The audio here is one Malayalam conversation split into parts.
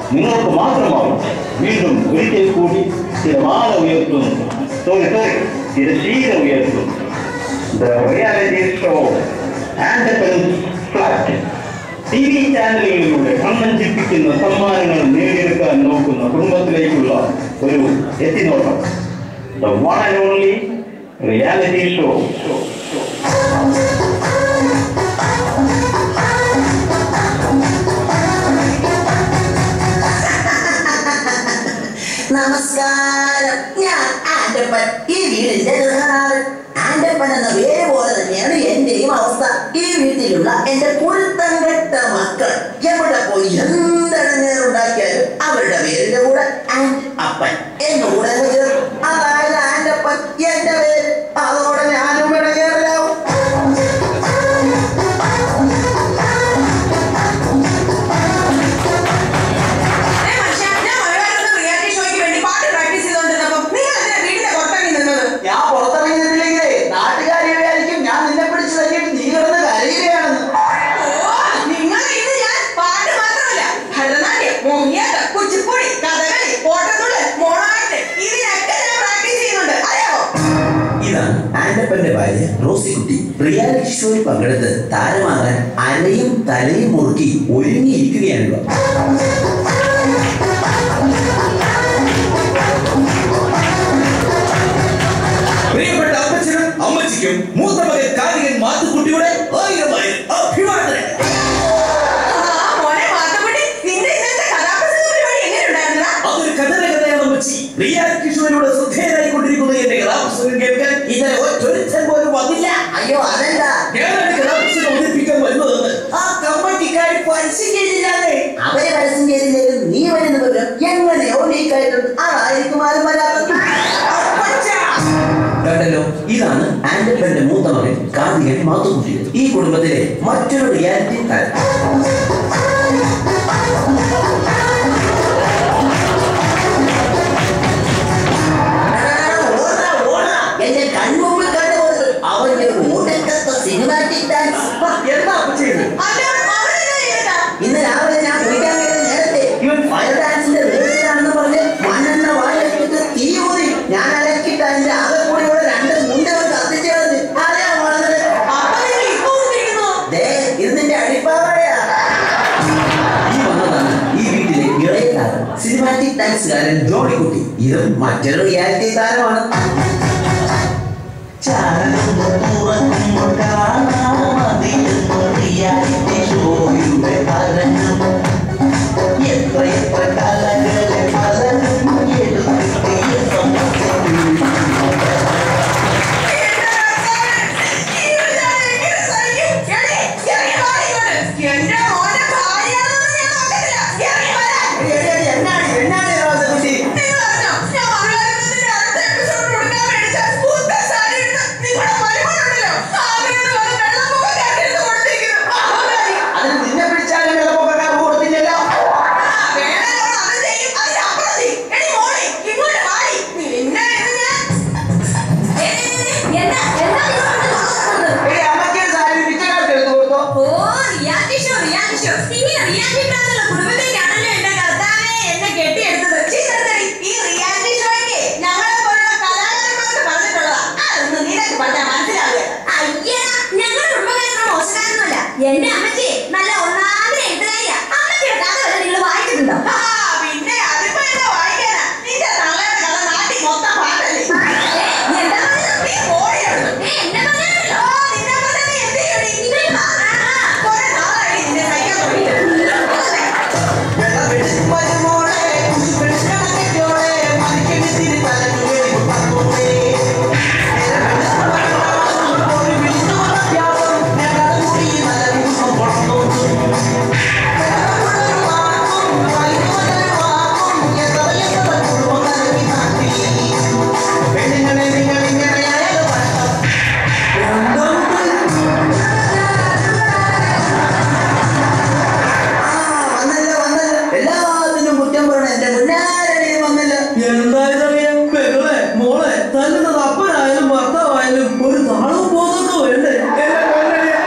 നിങ്ങൾക്ക് മാത്രമാവും. വീണ്ടും ഒരിക്കൽ കൂടി തിരമാല ഉയർത്തുന്നു, തിരശീല ഉയർത്തുന്നു. The reality show Andapan's Flat TV ചാനലുകളിലൂടെ കണ്ണഞ്ചിപ്പിക്കുന്ന സമ്മാനങ്ങൾ നേടിയെടുക്കാൻ നോക്കുന്ന കുടുംബത്തിലേക്കുള്ള ഒരു എത്തിനോട്ടം. The one and only reality show. നമസ്കാരം, ഞാൻ ആൻഡപ്പൻ. ഈ വീടിന്റെ ഗൃഹനാഥൻ. ആൻഡപ്പൻ എന്ന പേര് പോലെ തന്നെയാണ് എന്റെയും അവസ്ഥ. ഈ വീട്ടിലുള്ള എന്റെ കുരുത്തങ്കെട്ട മക്കൾ എവിടെ പോയി എന്തടങ്ങേറുണ്ടാക്കിയാലും അവരുടെ പേരിന്റെ കൂടെ ആൻഡ് അപ്പൻ എന്നുകൂടെ ചേർക്കും. അതായത് ആൻഡപ്പൻ എന്റെ പേര്. അതോടെ ഞാനും ഇടങ്ങേറിലാവും. ആൻഡപ്പന്റെ ഭാര്യ റോസിക്കുട്ടി റിയാലിറ്റി ഷോയിൽ പങ്കെടുത്ത് താരമാകാൻ അരയും തലയും മുറുക്കി ഒരുങ്ങിയിരിക്കുകയാണ്. പ്രിയപ്പെട്ട അപ്പച്ചനും അമ്മച്ചിക്കും മൂത്ത മകൻ കാരികൻ മാത്തുക്കുട്ടിയുടെ 1000 അഭിവാദനം. അതൊരു കഥയാണ് അമ്മച്ചി. റിയാലിറ്റി ഷോയിലൂടെ ശ്രദ്ധേയനായിക്കൊണ്ടിരിക്കുന്ന എന്റെ കഥാപ്രസംഗം കേൾക്കാൻ ഇന്നലെ ഒറ്റൊരുത്തൻ പോലും വന്നില്ല. അയ്യോ, അതല്ല, ഞാനാണ് കഥാപ്രസംഗം അവതരിപ്പിക്കാൻ വരുന്നതെന്ന് ആ കമ്മറ്റിക്കാർ പരസ്യം ചെയ്തില്ലാതെ. അവരെ പരസ്യം ചെയ്തില്ലെങ്കിലും നീ വരുന്ന വിവരം എങ്ങനെയോ ലീക്കായിട്ടുണ്ട്. അതായിരിക്കും ആരും വരാത്തത്. കേട്ടല്ലോ, ഇതാണ് ആൻഡപ്പന്റെ മൂത്ത മകൻ കാർത്തികൻ മാത്തുക്കുട്ടി. ഈ കുടുംബത്തിലെ മറ്റൊരു റിയാലിറ്റി താരം. എന്റെ കൺമുമ്പിൽ കണ്ടുപോയത് അവന്റെ ഓടക്കത്ത സിനിമാറ്റിക് ഡാൻസ്. എന്താ ചെയ്തത്? ഇന്ന് രാവിലെ ഞാൻ കുളിക്കാൻ കയറി നേരത്തെ ഇവൻ ഫയർ ഡാൻസിന്റെ റിഹേഴ്സലാണെന്ന് പറഞ്ഞ് മണ്ണെണ്ണ വായിലിട്ട് തീ ഊതി. ഞാൻ അലക്കിട്ട് അതിന്റെ ആകെ കൂടി ഇവിടെ 2 മുണ്ടകൾ കത്തിച്ചു കളഞ്ഞ്. ഇതിന്റെ അടിപ്പാറയാ. ഈ വന്നതാണ് ഈ വീട്ടിലെ ഇളയ താരം, സിനിമാറ്റിക് ഡാൻസുകാരൻ ജോണിക്കുട്ടി. ഇതും മറ്റൊരു റിയാലിറ്റി താരമാണ്. റിയാലിറ്റി ഷോയുടെ താരങ്ങൾ എത്ര കലകളെ പലരും എന്റെ അമ്മച്ചി നല്ല ഒന്നാമത് എഴുതുകാരിയാ. അമ്മച്ചിയുടെ കഥ വരെ നിങ്ങൾ വായിച്ചിട്ടുണ്ടോ? പിന്നെ അതിപ്പോ എന്താ വായിക്കാനാ? നിന്റെ തള്ളയുടെ കഥ നാട്ടിൽ മൊത്തം പാട്ടല്ലേ.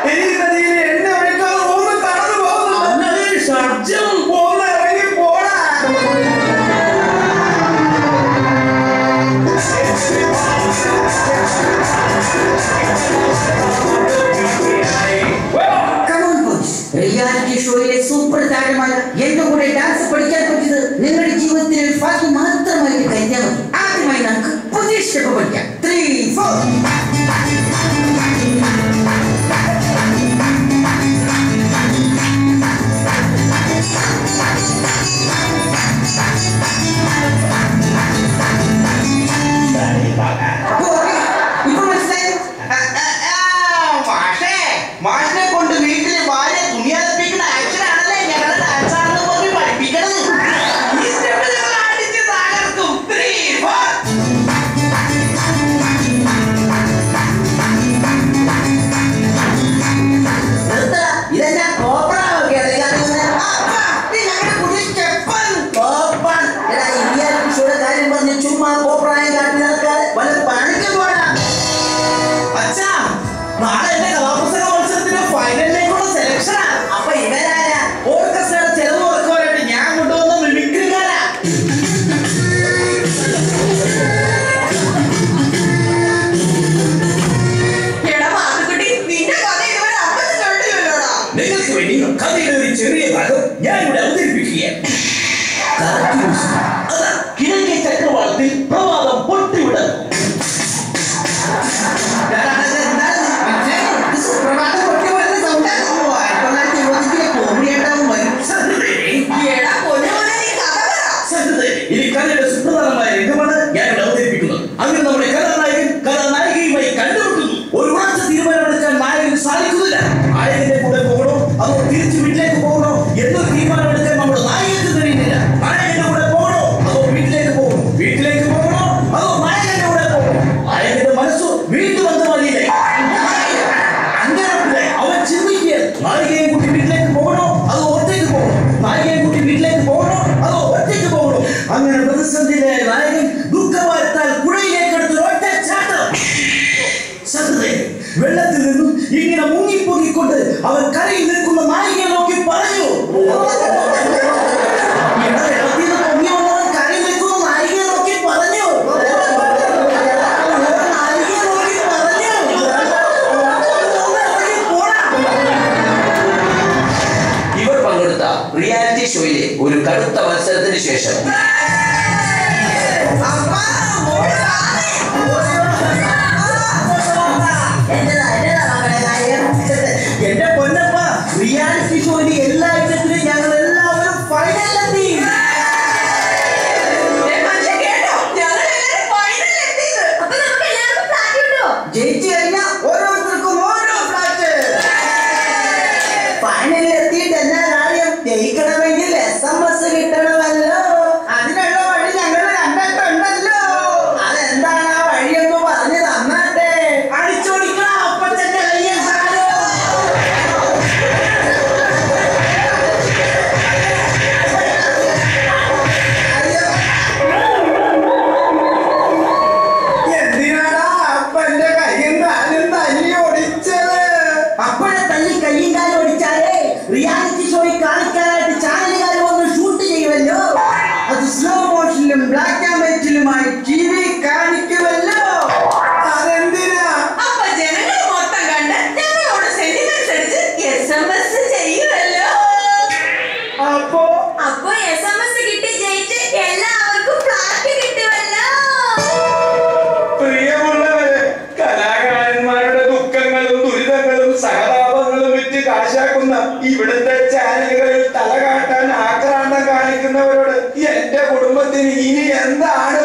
Jump, bola, ini bola. Super താരമായ എന്റെ കൂടെ ഡാൻസ് പഠിക്കാൻ പറ്റിയത് നിങ്ങളുടെ ജീവിതത്തിൽ ഒരു ഭാഗ്യം മാത്രമായിട്ട് കരുതിയാൽ മതി. ആദ്യമായി നമുക്ക് പുതിയ സ്റ്റെപ്പ് പഠിക്കാം. 3, 4. മാഷിനെ കൊണ്ട് വീട്ടിൽ ഭാര്യ തുണിയലപ്പിക്കുന്ന ആക്ഷനാണല്ലേ ഞങ്ങളുടെ ഡാൻസ് ആണെന്ന് പറഞ്ഞ് പഠിപ്പിക്കണത്. ഈ സ്റ്റെപ്പ് ഞങ്ങൾ അടിച്ച് തകർക്കും. 3, 4. ഇതെല്ലാം കോപ്പറാവൊക്കെ ഞങ്ങളുടെ പുതിയ സ്റ്റെപ്പൻ കോപ്പൺ. എടാ ഇന്ത്യ കൃഷിയുടെ കാര്യം പറഞ്ഞ് ചുമ്മാ കോപ്പറായം കാട്ടി നടക്കാതെ വല്ല പണിക്ക് പോടാ. അച്ഛാ, നാളെ എന്റെ കലാപുസ്തക മത്സരത്തിന് ഫൈനലിലേക്കുള്ള സെലക്ഷനാ. അപ്പൊ ഇവരാരാ? ഓർക്കസ്ട്രയുടെ ചെലവ് കുറക്കുവാനായിട്ട് ഞാൻ കൊണ്ടുവന്ന മിമിക്രിക്കാരാ. എടാ മാത്തുക്കുട്ടി, നിന്റെ കഥ ഇതുവരെ അമ്മച്ചി കേട്ടില്ലല്ലോടാ. നിങ്ങൾക്ക് വേണ്ടി കഥയുടെ ഒരു ചെറിയ ഭാഗം ഞാൻ ഇവിടെ അവതരിപ്പിക്കുകയാണ്. അതാ കിഴക്കേ ചക്രവാളത്തിൽ പ്രവാദം പൊട്ടിവിടുന്നു. എടാ പൊന്നുമോനെ, നീ കഥ പറ. ഇനി കഥയുടെ സുപ്രധാനമായ രംഗമാണ് ഞാൻ ഇവിടെ അവതരിപ്പിക്കുന്നത്. അങ്ങനെ നമ്മുടെ കഥാനായകൻ കഥാനായികയുമായി കണ്ടുമുട്ടുന്നു. ഒരു ഉറച്ച തീരുമാനമെടുക്കാൻ നായകന് സാധിക്കുന്നില്ല. നായകന്റെ കൂടെ പോകണോ അതോ തിരിച്ചു വീട്ടിലേക്ക് പോകണോ എന്നൊരു തീരുമാനമെടുക്കാൻ നമ്മുടെ നായകന് കഴിയുന്നില്ല. നായകന്റെ കൂടെ പോകണോ അതോ വീട്ടിലേക്ക് പോകണോ, വീട്ടിലേക്ക് പോകണോ അതോ നായകന്റെ കൂടെ പോകണോ. നായകന്റെ മനസ്സു വീണ്ടും ബന്ധമല്ലേ. അങ്ങനെ അവൻ ചിന്തിക്കുകയാണ്, നായികയെ കൂട്ടി വീട്ടിലേക്ക് പോകണോ അതോ ഒറ്റയ്ക്ക് പോകണോ, നായികയെ കൂട്ടി വീട്ടിലേക്ക് പോകണോ അതോ ഒറ്റയ്ക്ക് പോകണോ. അങ്ങനെ പ്രതിസന്ധിയിലായ നായകൻ ദുഃഖവാരത്താൽ പുഴയിലേക്ക് എടുത്ത് ഒറ്റ ചാട്ടം. വെള്ളത്തിൽ നിന്നും ഇങ്ങനെ മുങ്ങിപ്പൊങ്ങിക്കൊണ്ട് അവൻ കരയിൽ നിൽക്കുന്ന നായികയെ നോക്കി പറഞ്ഞു. കരയിൽ നിൽക്കുന്ന നായികയെ നോക്കി പറഞ്ഞു. ഇവർ പങ്കെടുത്ത റിയാലിറ്റി ഷോയിലെ ഒരു കടുത്ത മത്സരത്തിന് ശേഷം എന്റെ പൊന്നപ്പ, റിയാലിറ്റി ഷോയിലെ എല്ലാ ഐറ്റത്തിലും ഞങ്ങൾ എല്ലാവരും ഫൈനലിലെത്തി. ജയിച്ചു കഴിഞ്ഞാൽ ഓരോരുത്തർക്കും ഓരോ ഫ്ലാറ്റ്. ഫൈനലിലെത്തിയിട്ട് എന്നാ കാര്യം? ജയിക്കണമെങ്കിൽ SMS കിട്ടണമല്ലോ. അതിനുള്ള വഴി ഞങ്ങൾ കണ്ടിട്ടുണ്ടല്ലോ. അതെന്താണ് ആ വഴിയൊന്ന് പറഞ്ഞു തന്നാട്ടെ. അടിച്ചോടിക്കണം അപ്പച്ചന്റെ കയ്യിൽ സാധനം. എന്തിനാടാ അപ്പന്റെ കയ്യും കാലും തല്ലി ഓടിച്ചത്? അപ്പഴെ തല്ലി കയ്യും കാലും ഓടിച്ചാലേ റിയാലിറ്റി ഷോയിൽ കാണിക്കാനായിട്ട് ചാനലുകാർ വന്ന് ഷൂട്ട് ചെയ്യുമല്ലോ. അത് സ്ലോ മോഷനിലും ബ്ലാക്ക് ആൻഡ് വൈറ്റിലുമായി TV കാണിക്കുമല്ലോ. അതെന്തിനാ? അപ്പൊ ജനങ്ങൾ മൊത്തം കണ്ട് ഞങ്ങളോട് സെന്റിമെന്റ്സ് അടിച്ച് SMS ചെയ്യുമല്ലോ. അപ്പോ SMS കിട്ടി ജയിച്ച് എല്ലാവർക്കും ഫ്ലാറ്റ് കിട്ടുമല്ലോ. പ്രിയമുള്ളവരെ, കലാകാരന്മാരുടെ ദുഃഖങ്ങളും ദുരിതങ്ങളും സഹതാപങ്ങളും വിറ്റ് കാശാക്കുന്ന ഇവിടുത്തെ ചാനലുകളിൽ തലകാട്ടാൻ ആക്രാന്തം കാണിക്കുന്നവരോട് എന്റെ കുടുംബത്തിന് ഇനി എന്താണ്